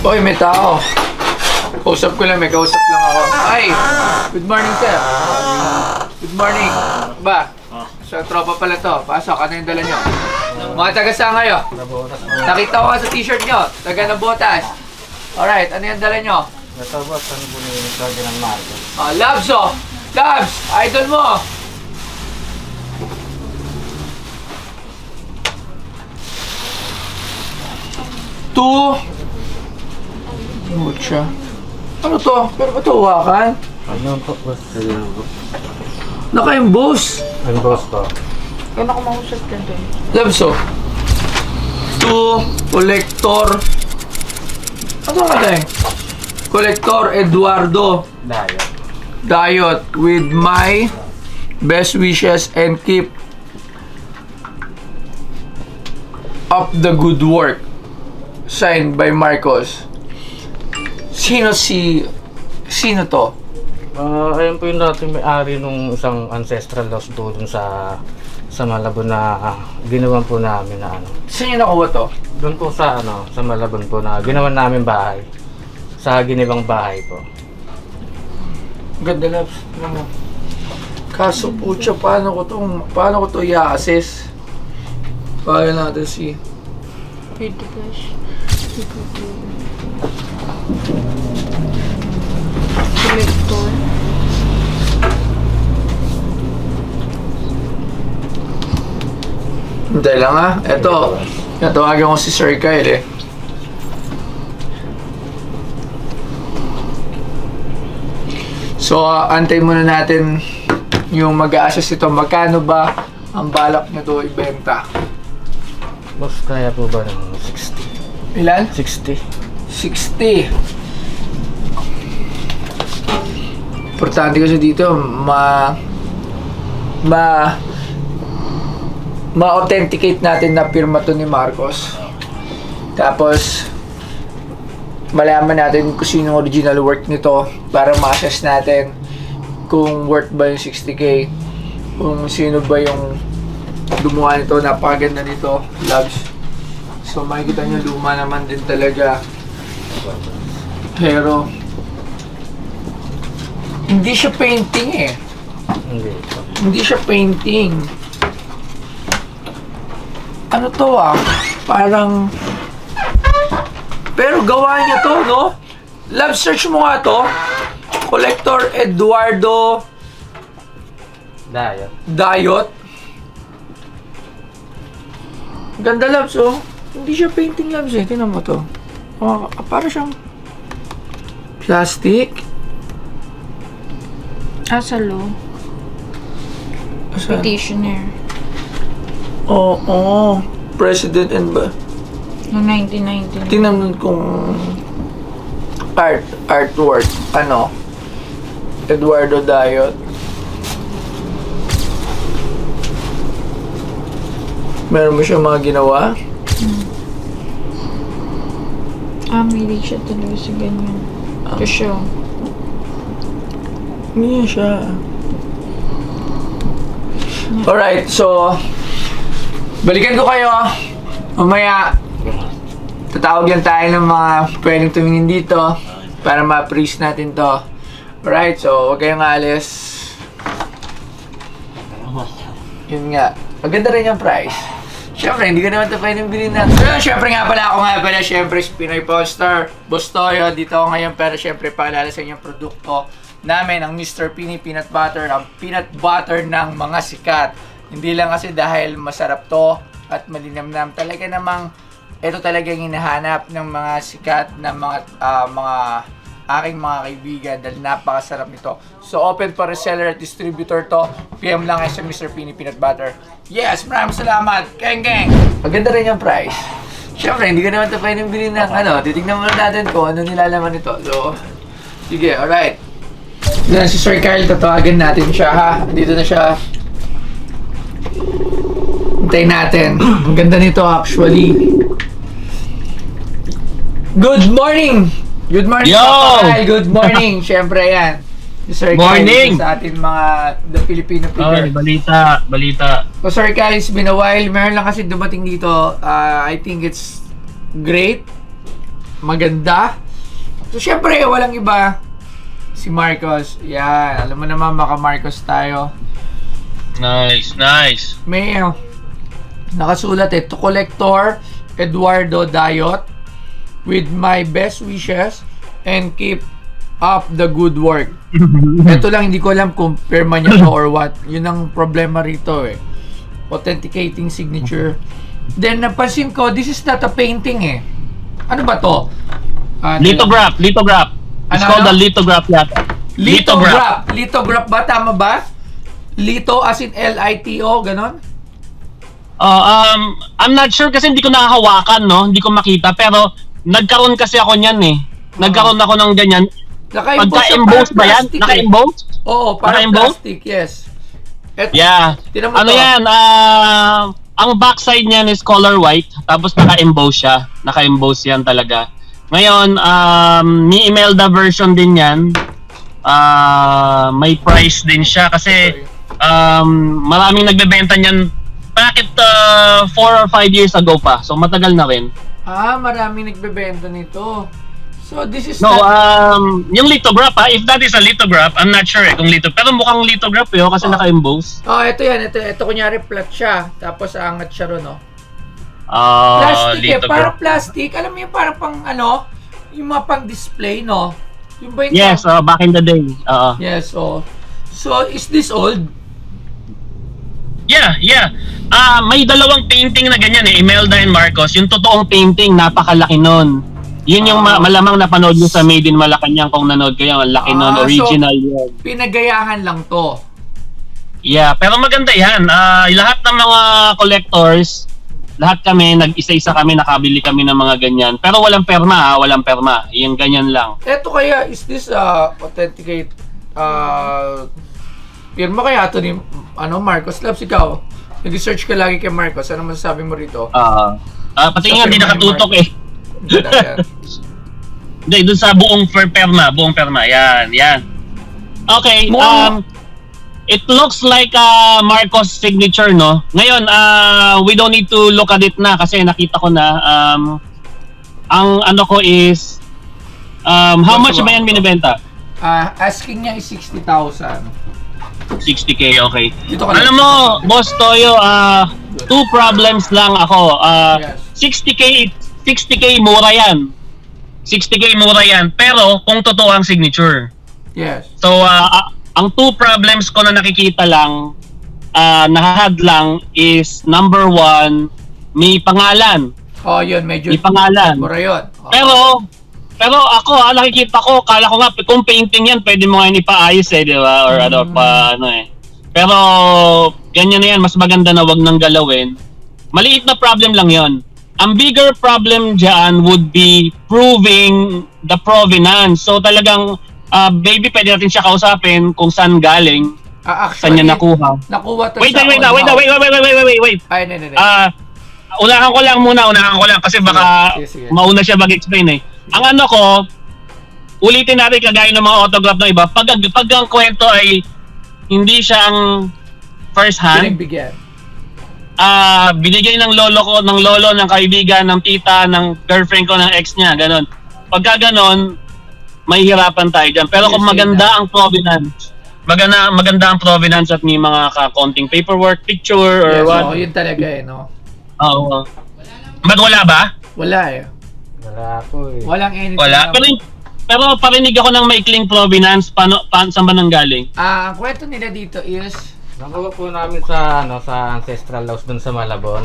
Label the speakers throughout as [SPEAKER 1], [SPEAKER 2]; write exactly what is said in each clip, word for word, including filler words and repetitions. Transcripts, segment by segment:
[SPEAKER 1] Hoy, may tao. Kausap ko lang, may kausap lang ako. Ay! Good morning, sir. Good morning. Ba? Sa tropa pala to. Pasok, ano yung dala nyo? Mga taga saan kayo? Nakita ko sa t-shirt nyo. Taga Nabotas. Alright, ano yung dala nyo?
[SPEAKER 2] Ito boss, ano po yung Jordan ng Marco?
[SPEAKER 1] Ah, Labs oh! Labs! Idol mo! Two. Mucha. Ano to? Pero ba ito hawakan?
[SPEAKER 2] Ano po boss? Ano po?
[SPEAKER 1] Naka-emboss.
[SPEAKER 2] Ano boss to?
[SPEAKER 3] Kaya ako mahusap ka doon.
[SPEAKER 1] Labs oh. Two. Collector. Ano ka tayo? Collector Eduardo
[SPEAKER 2] Dayot.
[SPEAKER 1] Dayot with my best wishes and keep up the good work. Signed by Marcos. Sino si... Sino to?
[SPEAKER 2] Uh, ayun po yung dating may-ari nung isang ancestral house doon sa sa Malabon na uh, ginawan po namin na ano.
[SPEAKER 1] Saan niyo nakuha to?
[SPEAKER 2] Doon po sa ano, sa Malabon po na ginawan namin bahay. Sa ginibang bahay po.
[SPEAKER 1] Ganda Labs. Ano mo? Kaso pucha, paano ko to, paano ko to i-assess? Kaya natin si...
[SPEAKER 3] Pwede guys. Collector.
[SPEAKER 1] Hindi lang ha. Eto. Natawagan ko si Sir Kyle eh. So, uh, antay muna natin yung mag-a-assess ito. Magkano ba ang balak nyo to ibenta?
[SPEAKER 2] Boss, kaya po ba ng sixty?
[SPEAKER 1] Ilan?
[SPEAKER 2] sixty.
[SPEAKER 1] sixty. Importante kasi dito, ma... ma... ma-authenticate natin na pirma to ni Marcos. Tapos, malaman natin kung sino yung original work nito para ma-assess natin kung worth ba yung sixty K, kung sino ba yung gumawa nito. Napakaganda nito, Labs. So makikita nyo, luma naman din talaga, pero hindi siya painting eh.
[SPEAKER 2] Hindi.
[SPEAKER 1] Hindi siya painting. Ano to ah? Parang... Pero gawa niya to, no? Love, search mo nga to. Collector Eduardo
[SPEAKER 2] Dayot.
[SPEAKER 1] Dayot. Ganda, Labs, oh. Hindi siya painting, Labs, eh. Tingnan mo to. Oh, para siyang plastic.
[SPEAKER 3] Ah, sa law.
[SPEAKER 1] Saan?
[SPEAKER 3] Petitioner.
[SPEAKER 1] Oo, oh, oh. President and ba?
[SPEAKER 3] Noong nineteen ninety.
[SPEAKER 1] Tingnan mo kung art, artwork, ano, Eduardo Dayot. Meron mo siya mga ginawa?
[SPEAKER 3] Hmm. Ah, may siya talaga sa ganyan.
[SPEAKER 1] Ah.
[SPEAKER 3] To show.
[SPEAKER 1] Hindi siya. Alright, so balikan ko kayo. Mamaya tatawag lang tayo ng mga pwedeng tumingin dito para ma-freeze natin to. Alright, so huwag kayong alis. Yun nga. Maganda rin yung price. Siyempre, hindi ko naman ito pwedeng bilhin natin. So, siyempre nga pala, ako nga pala, siyempre, Pinoy Poster, Bustoyo, dito ako ngayon, pero siyempre, paalala sa inyong produkto namin, ang Mister Pini Peanut Butter, ang peanut butter ng mga sikat. Hindi lang kasi dahil masarap to at malinamnam. Talaga namang, ito talaga yung hinahanap ng mga sikat na mga, uh, mga aking mga kaibigan dahil napakasarap nito. So, open for reseller at distributor to. P M lang kayo sa Mister Pini Peanut Butter. Yes, maraming salamat. Keng keng. Maganda rin yung price. Siyempre, hindi ko naman ito pwedeng bilhin ng ano. Titignan muna natin kung ano nilalaman nito. So, sige, alright. Yan si Sir Kyle, tatawagan natin siya ha. Dito na siya. Hintayin natin. Ang ganda nito actually. Good morning! Good morning,
[SPEAKER 4] Yo!
[SPEAKER 1] Papa Kyle. Good morning. Siyempre yan. Sir
[SPEAKER 4] Morning!
[SPEAKER 1] Kyle, sa ating mga The Filipino
[SPEAKER 4] Oh,
[SPEAKER 1] Figure.
[SPEAKER 4] balita, balita.
[SPEAKER 1] So Sir Kyle, it's been a while. Meron lang kasi dumating dito. Uh, I think it's great. maganda. So, syempre, walang iba. Si Marcos. Yan. Alam mo naman, maka Marcos tayo.
[SPEAKER 4] Nice, nice.
[SPEAKER 1] May uh, nakasulat eh, to collector Eduardo Dayot, with my best wishes and keep up the good work. Ito lang, hindi ko alam kung perma niya to or what. Yun ang problema rito eh. Authenticating signature. Then napansin ko, this is not a painting eh. Ano ba to? Uh,
[SPEAKER 4] Lithograph, lithograph. It's
[SPEAKER 1] Ano,
[SPEAKER 4] called
[SPEAKER 1] ano?
[SPEAKER 4] a lithograph yata.
[SPEAKER 1] Lithograph. Lithograph ba? Tama ba? Litho as in L I T O, ganon?
[SPEAKER 4] Uh, um, I'm not sure kasi hindi ko nakahawakan, no? Hindi ko makita. Pero nagkaroon kasi ako niyan eh. Nagkaroon ako ng ganyan. Pagka-emboss ba yan? Naka-emboss?
[SPEAKER 1] Oo, parang
[SPEAKER 4] Naka-emboss?
[SPEAKER 1] plastic, yes. Et,
[SPEAKER 4] Yeah.
[SPEAKER 1] tinan mo
[SPEAKER 4] Ano
[SPEAKER 1] to.
[SPEAKER 4] yan? Ah, ang backside niyan is color white. Tapos naka-emboss siya. Naka-emboss yan talaga. Ngayon, um, ni Imelda version din yan. Ah, may price din siya kasi um, maraming nagbebenta niyan. Bakit uh, four or five years ago pa? So matagal na rin.
[SPEAKER 1] Ah, maraming nagbebenta nito. So this is
[SPEAKER 4] No,
[SPEAKER 1] not...
[SPEAKER 4] um, yung lithograph ha, if that is a lithograph, I'm not sure eh kung lithograph. Pero mukhang lithograph yun kasi
[SPEAKER 1] Oh.
[SPEAKER 4] naka-emboss.
[SPEAKER 1] Oh, ito yan. Ito, ito kunyari flat siya. Tapos aangat siya ron, no?
[SPEAKER 4] Ah,
[SPEAKER 1] Plastic eh. Parang
[SPEAKER 4] lithograph.
[SPEAKER 1] plastic. Alam mo yung parang pang ano? Yung mga pang display, no? Yung ba yung...
[SPEAKER 4] Yes, uh, back in the day. Uh,
[SPEAKER 1] Yes, oh. So, is this old?
[SPEAKER 4] yeah, yeah. Ah, may dalawang painting na ganyan eh, Imelda and Marcos. Yung totoong painting, napakalaki nun. Yun yung ma- malamang napanood nyo sa Made in Malacanang kung nanood kayo. Ang laki nun,
[SPEAKER 1] Ah, so-
[SPEAKER 4] original yun.
[SPEAKER 1] Pinagayahan lang to.
[SPEAKER 4] Yeah, pero maganda yan. Ah, lahat ng mga collectors, lahat kami, nag-isa-isa kami, nakabili kami ng mga ganyan. Pero walang perma, ha? Walang perma. Yung ganyan lang.
[SPEAKER 1] Eto kaya, is this uh, authenticate uh, firma kaya ito ni ano, Marcos Labs? Ikaw, nag-search ka lagi kay Marcos. Ano masasabi mo rito?
[SPEAKER 4] Ah, ah, pati
[SPEAKER 1] Sa
[SPEAKER 4] nga, di
[SPEAKER 1] firma ni
[SPEAKER 4] nakatutok
[SPEAKER 1] Marcos.
[SPEAKER 4] eh.
[SPEAKER 1] Ganda yan.
[SPEAKER 4] Hindi, dun sa buong per perma, buong perma. Yan, yan. Okay,
[SPEAKER 1] Mukhang-
[SPEAKER 4] um, it looks like a Marcos signature, no? Ngayon, uh, we don't need to look at it na kasi nakita ko na. Um, ang ano ko is, um, how much ba yan binibenta?
[SPEAKER 1] Ah, asking niya is sixty thousand.
[SPEAKER 4] sixty K, okay.
[SPEAKER 1] Dito ka
[SPEAKER 4] Alam
[SPEAKER 1] lang.
[SPEAKER 4] mo, Boss Toyo, uh, two problems lang ako. Uh,
[SPEAKER 1] Yes.
[SPEAKER 4] sixty K, sixty K mura yan. sixty K mura yan. Pero, kung totoo ang signature.
[SPEAKER 1] Yes.
[SPEAKER 4] So, uh, ang two problems ko na nakikita lang, uh, nahahad lang is, number one, may pangalan.
[SPEAKER 1] Oh, yun, medyo
[SPEAKER 4] May pangalan.
[SPEAKER 1] mura yun. Oh.
[SPEAKER 4] Pero, pero ako, ah, nakikita ko, kala ko nga, kung painting yan, pwede mo nga yun ipaayos eh, di ba? Or ano,
[SPEAKER 1] Mm.
[SPEAKER 4] pa, ano eh. Pero, ganyan na yan, mas maganda na wag nang galawin. Maliit na problem lang yon. Ang bigger problem dyan would be proving the provenance. So talagang, uh, baby, pwede natin siya kausapin kung saan galing,
[SPEAKER 1] Ah,
[SPEAKER 4] saan
[SPEAKER 1] actually,
[SPEAKER 4] niya nakuha.
[SPEAKER 1] nakuha to
[SPEAKER 4] Wait,
[SPEAKER 1] sa
[SPEAKER 4] wait, wait, wait, wait, wait, wait, wait, wait, wait, wait, wait.
[SPEAKER 1] Ay, hindi, hindi.
[SPEAKER 4] Ah, unahan ko lang muna, unahan ko lang kasi baka
[SPEAKER 1] Sige, sige.
[SPEAKER 4] mauna siya mag-explain eh. Ang ano ko, ulitin natin kagaya ng mga autograph ng iba, pag, pag ang kwento ay hindi siya ang first hand,
[SPEAKER 1] Binigbigyan.
[SPEAKER 4] ah binigay ng lolo ko, ng lolo, ng kaibigan, ng tita, ng girlfriend ko, ng ex niya, ganon. Pagka ganon, may hirapan tayo dyan. Pero kung
[SPEAKER 1] Yes,
[SPEAKER 4] maganda
[SPEAKER 1] yun
[SPEAKER 4] ang provenance, maganda, maganda ang provenance at may mga kakonting paperwork, picture, or
[SPEAKER 1] Yes,
[SPEAKER 4] what.
[SPEAKER 1] oh, yun talaga eh, no?
[SPEAKER 4] Oo. Ba't wala ba?
[SPEAKER 1] Wala eh.
[SPEAKER 2] Wala po eh.
[SPEAKER 1] Walang anything.
[SPEAKER 4] Wala.
[SPEAKER 1] na-
[SPEAKER 4] Pero, pero parinig ako ng maikling provenance, paano, pa, saan ba nanggaling?
[SPEAKER 1] Ah, ang kwento nila dito is,
[SPEAKER 2] Nakuha po namin sa ano sa ancestral house dun sa Malabon.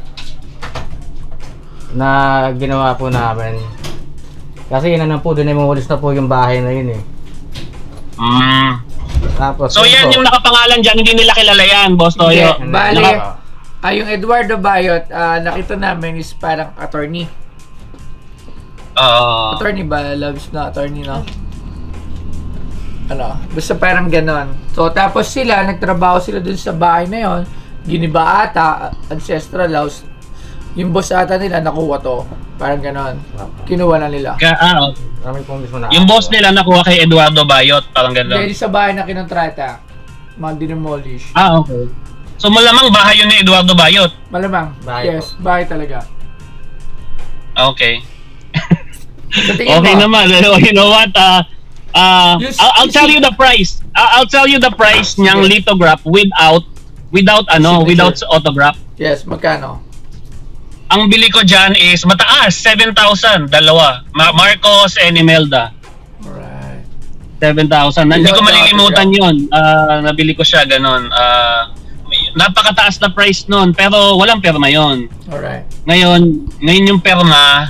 [SPEAKER 2] Na ginawa po namin. Kasi yun na po, doon ay mawalis na po yung bahay na yun eh.
[SPEAKER 4] Mm.
[SPEAKER 2] Tapos,
[SPEAKER 4] So
[SPEAKER 2] yun
[SPEAKER 4] yan
[SPEAKER 2] po.
[SPEAKER 4] yung nakapangalan dyan, hindi nila kilala yan, Boss Toyo.
[SPEAKER 1] Hindi. Bale,
[SPEAKER 2] Naka-
[SPEAKER 1] ah, yung Eduardo Bayot, ah, nakita namin is parang attorney.
[SPEAKER 4] Oo.
[SPEAKER 1] Attorney ba? Loves na attorney, no? Ano, basta parang ganon. So, tapos sila, nagtrabaho sila dun sa bahay na yon. Giniba ata, ancestral house. Yung boss ata nila, nakuha to. Parang ganon. Kinuha na nila.
[SPEAKER 4] Ka, ah,
[SPEAKER 2] Kami po mismo na.
[SPEAKER 4] yung boss nila nakuha kay Eduardo Bayot, parang gano'n.
[SPEAKER 1] Dahil sa bahay na kinontrata, mga dinemolish.
[SPEAKER 4] Ah, okay. So malamang bahay yun ni Eduardo Bayot.
[SPEAKER 1] Malamang.
[SPEAKER 2] Bahay
[SPEAKER 1] Yes, bahay talaga.
[SPEAKER 4] Okay.
[SPEAKER 1] Sa tingin
[SPEAKER 4] Okay
[SPEAKER 1] mo?
[SPEAKER 4] naman. You know what? Uh, uh,
[SPEAKER 1] You-
[SPEAKER 4] I'll, I'll tell you the price. I'll, I'll tell you the price niyang lithograph without without ano,
[SPEAKER 1] Signature.
[SPEAKER 4] without autograph.
[SPEAKER 1] Yes, magkano?
[SPEAKER 4] Ang bili ko dyan is mataas, seven thousand, dalawa. Ma- Marcos and Imelda.
[SPEAKER 1] Alright.
[SPEAKER 4] seven thousand. Hindi ko
[SPEAKER 1] Without
[SPEAKER 4] malilimutan yun. Ah, nabili ko siya ganon. Ah, may- napakataas na price nun, pero walang perma yun.
[SPEAKER 1] Alright.
[SPEAKER 4] Ngayon, ngayon yung perma,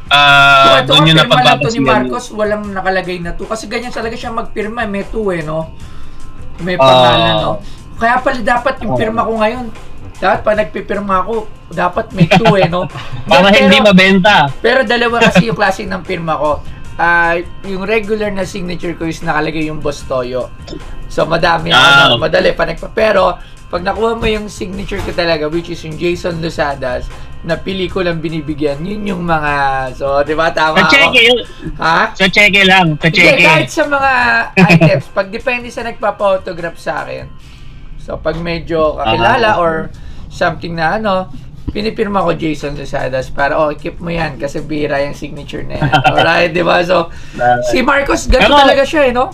[SPEAKER 4] ah,
[SPEAKER 1] So, ito
[SPEAKER 4] doon
[SPEAKER 1] ang
[SPEAKER 4] yun
[SPEAKER 1] pirma lang to ni
[SPEAKER 4] napagbabasigan.
[SPEAKER 1] Marcos, walang nakalagay na to. Kasi ganyan talaga siya magpirma, may two eh, no? May pangalan,
[SPEAKER 4] Ah.
[SPEAKER 1] no? Kaya pala dapat yung pirma ko ngayon. Dapat pag nagpipirma ako, dapat may two eh, no?
[SPEAKER 4] Para
[SPEAKER 1] Pero-
[SPEAKER 4] hindi mabenta.
[SPEAKER 1] Pero dalawa kasi yung klase ng pirma ko. Ah, yung regular na signature ko is nakalagay yung Boss Toyo. So madami
[SPEAKER 4] Ah.
[SPEAKER 1] ano, madali pa nagpa. Pero pag nakuha mo yung signature ko talaga, which is yung Jason Losadas, na pelikulang binibigyan, yun yung mga, so di ba tama
[SPEAKER 4] Sa
[SPEAKER 1] ako?
[SPEAKER 4] cheque, yun.
[SPEAKER 1] Ha?
[SPEAKER 4] Sa cheque lang, sa
[SPEAKER 1] Hindi,
[SPEAKER 4] cheque.
[SPEAKER 1] kahit sa mga items, pag depende sa nagpapa-autograph sa akin. So pag medyo kakilala
[SPEAKER 4] Ah.
[SPEAKER 1] or something na ano, pinipirma ko Jason Losadas para, oh, keep mo yan kasi bira yung signature na yan. Alright, di ba? So, si Marcos, ganito
[SPEAKER 4] Pero-
[SPEAKER 1] talaga siya, eh, no?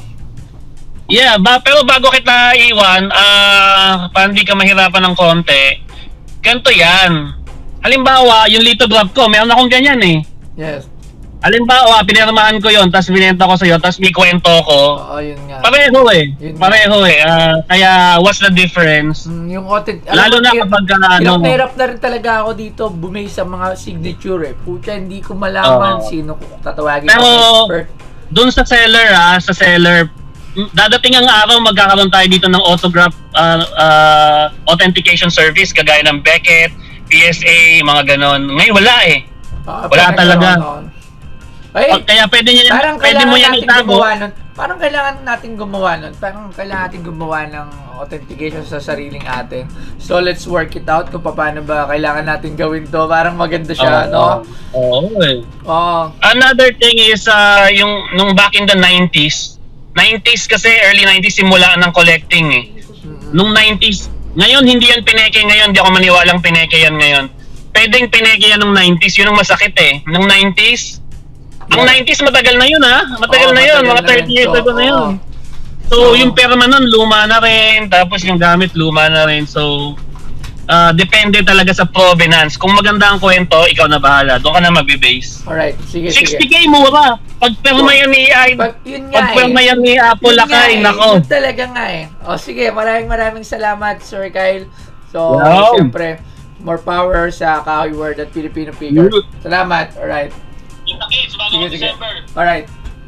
[SPEAKER 4] Yeah, ba, pero bago kita iwan, ah, para hindi ka mahirapan ng konti, ganito yan. Halimbawa, yung lithograph ko, meron akong ganyan eh.
[SPEAKER 1] Yes.
[SPEAKER 4] Halimbawa, pinirmahan ko yon, tapos binenta ko sa'yo, tapos may kwento ko.
[SPEAKER 1] Oo, yun nga.
[SPEAKER 4] Pareho eh.
[SPEAKER 1] Yun nga.
[SPEAKER 4] Pareho eh. Ah, kaya, what's the difference?
[SPEAKER 1] Mm, yung authentic,
[SPEAKER 4] Lalo na
[SPEAKER 1] hirap-
[SPEAKER 4] kapag, ano,
[SPEAKER 1] hirap na hirap na rin talaga ako dito bumay sa mga signature eh. Pucha, hindi ko malaman
[SPEAKER 4] Oo.
[SPEAKER 1] sino ko tatawagin
[SPEAKER 4] Pero,
[SPEAKER 1] ko expert.
[SPEAKER 4] Doon sa seller ah, sa seller, mm, dadating ang araw magkakaroon tayo dito ng autograph ah, ah, authentication service kagaya ng Beckett, P S A, mga ganon. Ngayon wala eh.
[SPEAKER 1] Ah,
[SPEAKER 4] wala
[SPEAKER 1] parang
[SPEAKER 4] talaga.
[SPEAKER 1] gano'n. Ay,
[SPEAKER 4] O, kaya pwede niya
[SPEAKER 1] parang
[SPEAKER 4] pwede mo
[SPEAKER 1] kailangan
[SPEAKER 4] yan
[SPEAKER 1] natin
[SPEAKER 4] itago.
[SPEAKER 1] gumawa nun. Parang kailangan natin gumawa nun. Parang kailangan natin gumawa ng authentication sa sariling atin. So, let's work it out kung paano ba kailangan natin gawin to. Parang maganda siya,
[SPEAKER 4] Oo.
[SPEAKER 1] no?
[SPEAKER 4] Oo eh.
[SPEAKER 1] Oo.
[SPEAKER 4] Another thing is uh, yung nung back in the nineties. nineties kasi early nineties simula ng collecting eh. Nung nineties, ngayon hindi yan pineke ngayon, hindi ako maniwalang pineke yan ngayon. Pwedeng pineke yan nung nineties, yun ang masakit eh. Nung nineties, ang nineties matagal na yun ha. Matagal
[SPEAKER 1] Oo,
[SPEAKER 4] na yun,
[SPEAKER 1] matagal
[SPEAKER 4] mga
[SPEAKER 1] na
[SPEAKER 4] thirty
[SPEAKER 1] rin
[SPEAKER 4] years
[SPEAKER 1] to.
[SPEAKER 4] ago na yun.
[SPEAKER 1] Oo.
[SPEAKER 4] So,
[SPEAKER 1] Oo.
[SPEAKER 4] yung perma nun, luma na rin. Tapos yung gamit, luma na rin. So, ah, depende talaga sa provenance. Kung maganda ang kwento, ikaw na bahala. Doon ka na mag-base.
[SPEAKER 1] Alright, sige,
[SPEAKER 4] sixty
[SPEAKER 1] sige.
[SPEAKER 4] K mura. Pag perma yan ni I,
[SPEAKER 1] Pag, yun nga
[SPEAKER 4] pag perma
[SPEAKER 1] eh.
[SPEAKER 4] yan ni Apple
[SPEAKER 1] Yun nga
[SPEAKER 4] Lakay,
[SPEAKER 1] eh.
[SPEAKER 4] nako.
[SPEAKER 1] Yun talaga nga eh. O sige, maraming maraming salamat, Sir Kyle. So,
[SPEAKER 4] Wow.
[SPEAKER 1] siyempre, more power sa Kahoy World at Filipino Figure.
[SPEAKER 4] Good.
[SPEAKER 1] Salamat. Alright.
[SPEAKER 4] Kita kits, bago
[SPEAKER 1] Sige, sige.
[SPEAKER 4] December.
[SPEAKER 1] Alright.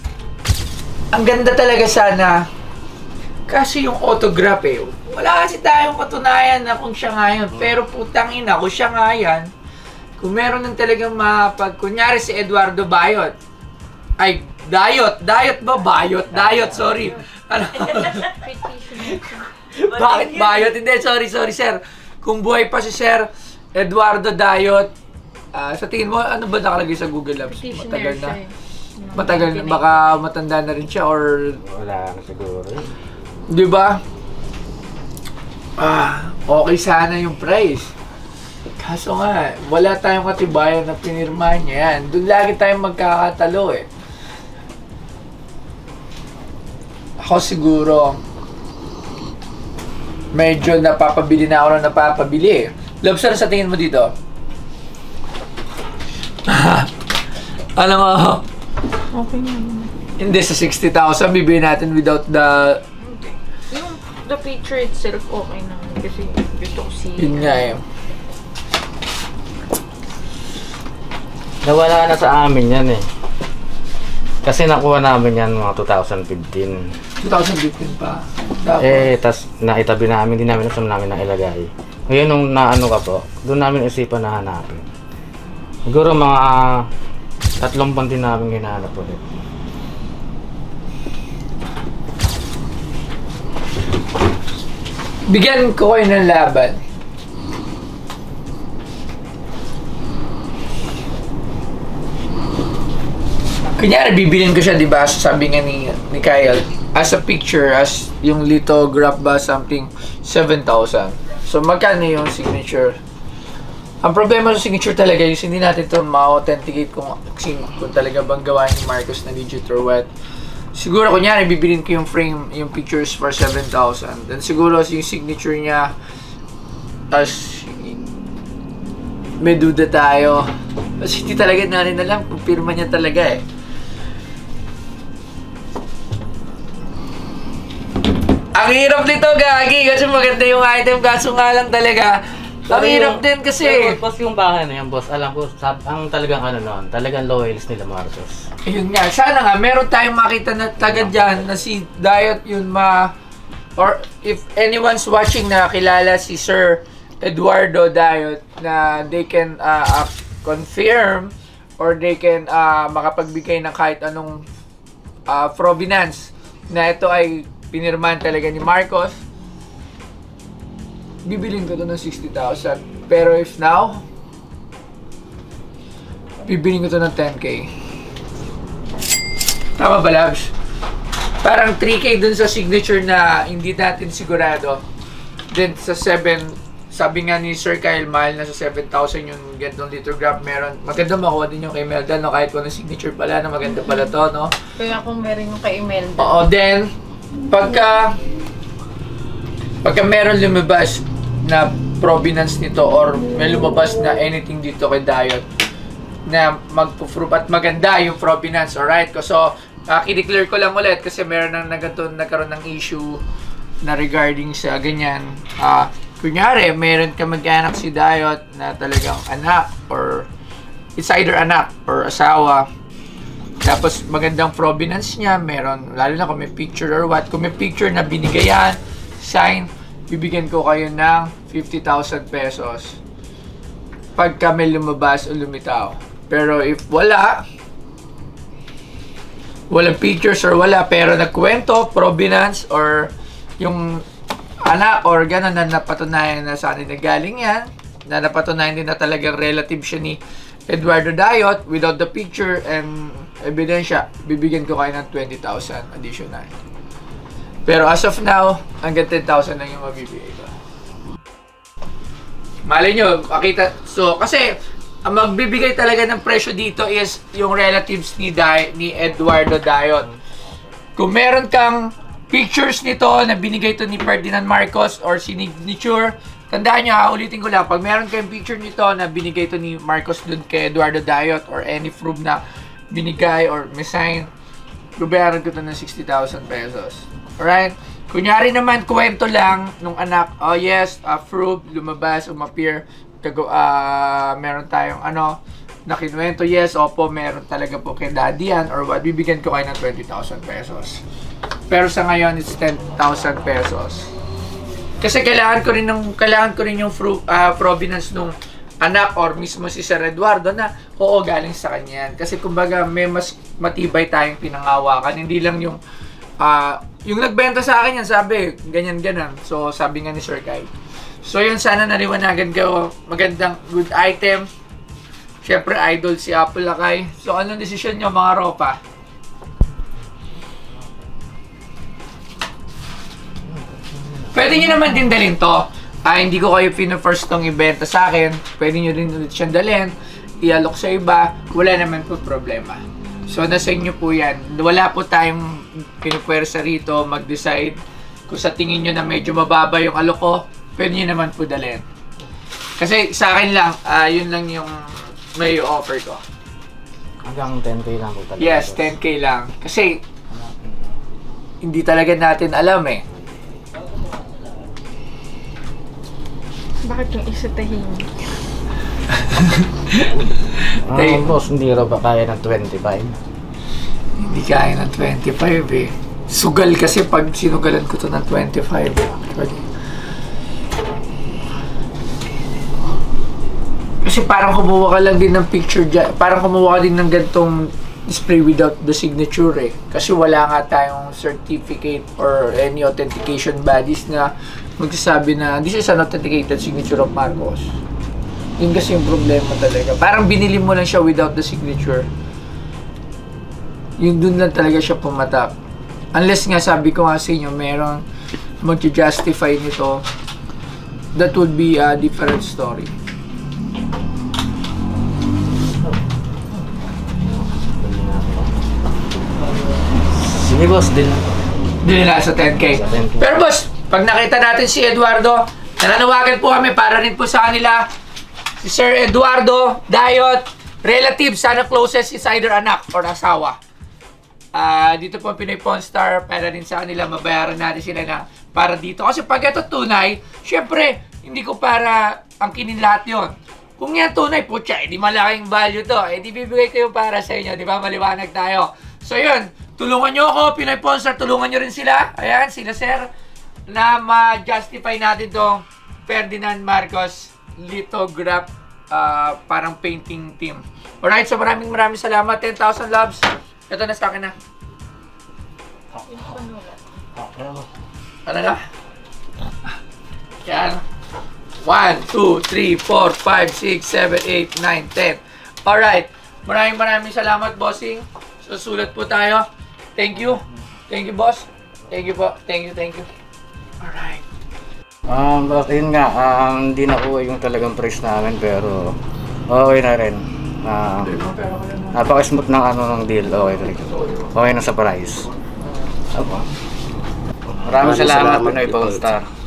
[SPEAKER 1] Ang ganda talaga sana. Kasi yung autograph eh. Wala kasi tayong katunayan na kung siya nga yun. Pero putang ina, kung siya nga yan, kung meron nang talagang mapag... Kunyari si Eduardo Bayot. Ay, Dayot. Dayot ba? Bayot. Dayot, sorry. Ano? Bakit Bayot? Hindi, sorry, sorry, sir. Kung buhay pa si Sir Eduardo Dayot, ah, sa tingin mo, ano ba nakalagay sa Google Labs? Matagal na. Matagal na, baka matanda na rin siya or...
[SPEAKER 2] Wala na siguro.
[SPEAKER 1] Di ba? Ah, okay sana yung price. Kaso nga, wala tayong katibayan na pinirmahan niya yan. Doon lagi tayong magkakatalo eh. Ako siguro, medyo napapabili na ako na napapabili eh. Lobster, sa tingin mo dito? Alam mo,
[SPEAKER 3] Okay na.
[SPEAKER 1] hindi sa sixty thousand, bibili natin without the...
[SPEAKER 3] Yung the picture itself, okay na. Kasi gusto ko si...
[SPEAKER 1] Yun nga eh.
[SPEAKER 2] Nawala na sa amin yan eh. Kasi nakuha namin yan mga two thousand fifteen.
[SPEAKER 1] twenty fifteen pa. Tapos,
[SPEAKER 2] Eh, tas naitabi namin, hindi namin alam namin na ilagay. Ngayon nung naano ka po, doon namin isipan na hanapin. Siguro mga tatlong buwan din namin hinahanap ulit.
[SPEAKER 1] bigyan ko kayo ng laban. Kunyari, bibilin ko siya, di ba? Sabi nga ni, ni Kyle, as a picture, as yung lithograph ba, something, seven thousand. So, magkano yung signature? Ang problema sa signature talaga is hindi natin ito ma-authenticate kung, kung talaga bang gawa ni Marcos na legit or what. Siguro kunyari bibilin ko yung frame, yung pictures for seven thousand. Then siguro yung signature niya as may duda tayo. Kasi hindi talaga natin alam kung pirma niya talaga eh. Ang hirap nito, Gagi, kasi maganda yung item, kaso nga lang talaga. Ang hirap din kasi.
[SPEAKER 2] Pero boss, yung bahay na yan, boss, alam ko, sab ang talagang ano noon, talagang loyalist nila Marcos.
[SPEAKER 1] Ayun nga, sana nga, meron tayong makita na tagad dyan na si Dayot yun ma... Or if anyone's watching na kilala si Sir Eduardo Dayot na they can uh, uh, confirm or they can uh, makapagbigay ng kahit anong uh, provenance na ito ay pinirmahan talaga ni Marcos, bibilin ko to ng sixty thousand. Pero if now, bibilin ko to ng ten K. Tama ba, Labs? Parang three K dun sa signature na hindi natin sigurado. Then sa seven, sabi nga ni Sir Kyle, mahal na sa seven thousand yung gantong lithograph meron. Maganda makuha din yung kay Melda, no? Kahit kung ano signature pala, na maganda pala to, no?
[SPEAKER 3] Kaya kung meron yung kay Imelda.
[SPEAKER 1] Oo, then, pagka, pagka meron lumabas na provenance nito or may lumabas na anything dito kay Dayot na mag-proof at maganda yung provenance, alright? So, uh, i-declare ko lang ulit kasi meron nang nagkaroon, nagkaroon ng issue na regarding sa ganyan. Uh, kunyari, meron ka mag-anak si Dayot na talagang anak or it's either anak or asawa. Tapos magandang provenance niya, meron, lalo na kung may picture or what. Kung may picture na binigayan, sign, bibigyan ko kayo ng fifty thousand pesos pagka may lumabas o lumitaw. Pero if wala, walang pictures or wala, pero nagkwento, provenance or yung anak or gano'n na napatunayan na sa atin na galing yan, na napatunayan din na talagang relative siya ni Eduardo Dayot without the picture and ebidensya, bibigyan ko kayo ng twenty thousand additional. Pero as of now, hanggang ten thousand lang yung mabibigay ko. Malay nyo, makita. So, kasi, ang magbibigay talaga ng presyo dito is yung relatives ni, Day, ni Eduardo Dayot. Kung meron kang pictures nito na binigay to ni Ferdinand Marcos or signature, tandaan nyo ha, ulitin ko lang, pag meron kayong picture nito na binigay to ni Marcos dun kay Eduardo Dayot or any proof na binigay or may sign, babayaran ko to ng sixty thousand pesos. Alright? Kunyari naman, kwento lang nung anak, oh yes, uh, proof, lumabas, umappear, tago, uh, meron tayong ano, na kinuwento, yes, opo, meron talaga po kay daddy yan or what, bibigyan ko kayo ng twenty thousand pesos. Pero sa ngayon, it's ten thousand pesos. Kasi kailangan ko rin ng kailangan ko rin yung proof, uh, provenance nung anak or mismo si Sir Eduardo na oo, galing sa kanya yan. Kasi kumbaga may mas matibay tayong pinangawakan, hindi lang yung uh, yung nagbenta sa akin yan, sabi ganyan ganan. So sabi nga ni Sir Kai. So yun, sana naliwanagan ko, magandang good item. Syempre idol si Apple Lakay. So anong desisyon nyo mga ropa? Pwede nyo naman din dalhin to. Ah, hindi ko kayo pina-first tong ibenta sa akin. Pwede nyo rin ulit siyang dalhin. Ialok sa iba. Wala naman po problema. So, nasa inyo po yan. Wala po tayong pinupwersa rito mag-decide. Kung sa tingin nyo na medyo mababa yung alok ko, pwede nyo naman po dalhin. Kasi sa akin lang, uh, yun lang yung may offer ko.
[SPEAKER 2] Hanggang ten K lang po talaga.
[SPEAKER 1] Yes, ten K lang. Kasi, hindi talaga natin alam eh.
[SPEAKER 3] Bakit yung isa tahimik?
[SPEAKER 2] Ah,
[SPEAKER 1] Hey.
[SPEAKER 2] boss, hindi raw ba kaya ng twenty-five?
[SPEAKER 1] Hindi kaya ng twenty-five eh. Sugal kasi pag sinugalan ko to ng twenty-five. Kasi parang kumuha ka lang din ng picture dyan. Parang kumuha ka din ng gantong display without the signature eh. Kasi wala nga tayong certificate or any authentication bodies na magsasabi na this is an authenticated signature of Marcos. Yun kasi yung problema talaga. Parang binili mo lang siya without the signature. Yun dun lang talaga siya pumatak. Unless nga sabi ko nga sa inyo, merong mag-justify nito, that would be a different story.
[SPEAKER 2] Sige boss, din lang.
[SPEAKER 1] Dili na sa ten K.
[SPEAKER 2] Sa ten K.
[SPEAKER 1] Pero boss, pag nakita natin si Eduardo, nananawagan po kami para rin po sa kanila. Si Sir Eduardo Dayot, relative, sana closest is either anak or asawa. Ah, dito po ang Pinoy Pawn Star, para rin sa kanila, mabayaran natin sila na para dito. Kasi pag ito tunay, syempre, hindi ko para angkinin lahat yon. Kung yan tunay, putya, hindi malaking value to. Eh, di bibigay ko yung para sa inyo, di ba? Maliwanag tayo. So yun, tulungan nyo ako, Pinoy Pawn Star, tulungan nyo rin sila. Ayan, sila sir, na ma-justify natin tong Ferdinand Marcos lithograph, uh, parang painting team. Alright, so maraming maraming salamat. ten thousand loves. Ito na sa akin na. Ano na? Yan. one, two, three, four, five, six, seven, eight, nine, ten. Alright. Maraming maraming salamat, bossing. Susulat po tayo. Thank you. Thank you, boss. Thank you po. Thank you, thank you. Alright.
[SPEAKER 2] Um, but yun nga, um, hindi nakuha yung talagang price namin pero okay na rin. Um, napaka-smooth ng ano ng deal. Okay na rin. Okay na sa price. Maraming salamat, Pinoy Pawn Star.